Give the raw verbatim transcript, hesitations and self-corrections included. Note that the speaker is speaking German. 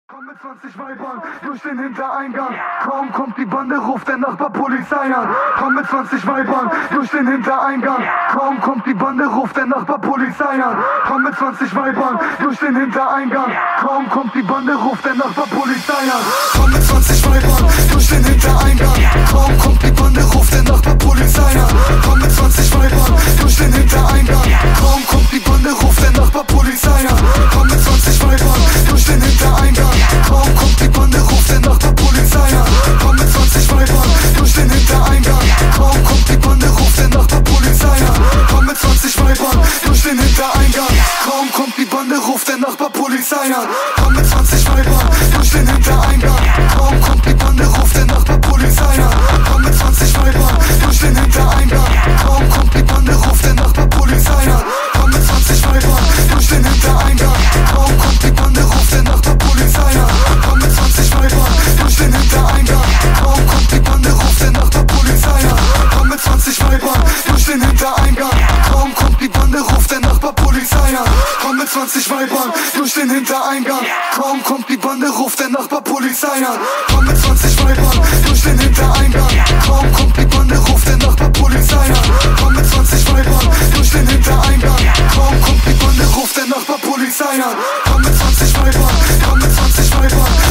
Komm mit zwanzig Weibern durch den Hintereingang. Kaum kommt die Bande, ruft der Nachbar Polizei an. Komm mit zwanzig Weibern durch den Hintereingang. Kaum kommt die Bande, ruft der Nachbar Polizei an. Komm mit zwanzig Weibern durch den Hintereingang. Kaum kommt die Bande, ruft der Nachbar Polizei an. Komm mit zwanzig Weibern durch den Hintereingang. Kaum kommt die Bande, ruft der Nachbar Polizei an. Komm mit zwanzig Weibern durch den Hintereingang. Kaum kommt die Bande, ruft der Nachbar Polizei an. Komm mit zwanzig Weibern durch den Hintereingang. Kaum kommt die Bande, ruft der Nachbar Polizei an. Komm mit zwanzig Weibern durch den Hintereingang. Kaum kommt die Bande, ruft der Nachbar Polizei an. Komm mit zwanzig Weibern durch den Hintereingang. Kaum kommt die Bande, ruft der Nachbar Polizei an. Komm mit zwanzig Weibern durch den Hintereingang. Kaum kommt die Bande, ruft der Nachbar Polizei an. Komm mit zwanzig Weibern durch den Hintereingang. Kaum kommt die Bande, ruft der Nachbar Polizei an. Komm mit zwanzig Weibern durch den Hintereingang. Kaum kommt die Bande, ruft der Nachbar Polizei an. Komm mit zwanzig Weibern durch den Hintereingang. Kaum kommt die Bande, ruft der Nachbar Polizei an. Komm mit zwanzig Weibern durch den Hintereingang. Kaum kommt die Bande, ruft der Nachbar Polizei an. Komm mit zwanzig Weibern durch den Hintereingang. Kaum kommt die Bande, ruft der Nachbar Polizei an. Komm mit zwanzig Weibern durch den Hintereingang. Kaum kommt die Bande, ruft der Nachbar Polizei an. Komm mit zwanzig Weibern durch den Hintereingang. Kaum kommt die Bande, ruft der Nachbar Polizei an. Komm mit zwanzig Weibern, komm mit zwanzig Weibern.